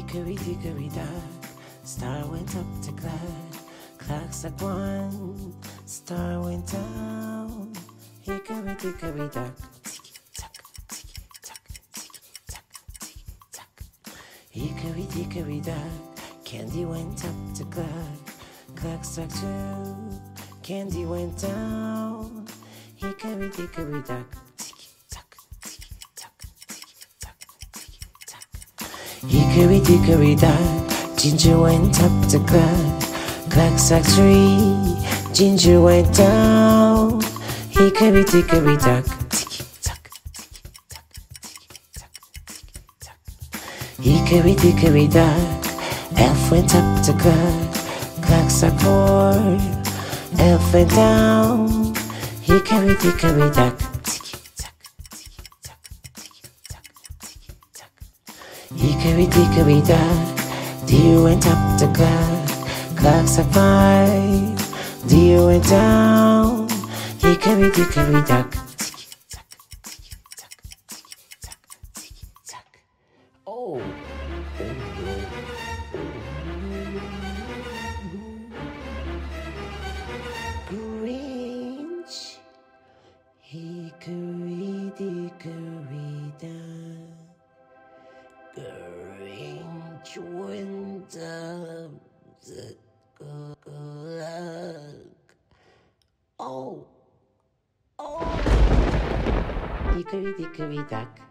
Hickory dickory dock, star went up to clock. Clock struck one, star went down. Hickory dickory dock, ticky tock, ticky tock, ticky tock, ticky tock. Hickory dickory dock, candy went up to clock. Clock struck two, candy went down. Hickory dickory dock, ticky tock, ticky tock, ticky tock, ticky tock. Hickory dickory dock, ginger went up to clock. Clock struck three, ginger went down. Hickory dickory dock, ticky tock, ticky tock, ticky tock, ticky tock. Hickory dickory dock, elf went up to clock. Clock struck four, elf went down. Hickory dickory dock, ticky tock, ticky tock, ticky tock, ticky tock. Hickory dickory dock, deer went up to clock. Clock struck five, deer went down. Hickory dickory dock, ticky tock, ticky tock, ticky tock, ticky tock. Oh. Grinch, hickory dickory dock. Grinch went up the clock. Oh. Hickory dickory dock.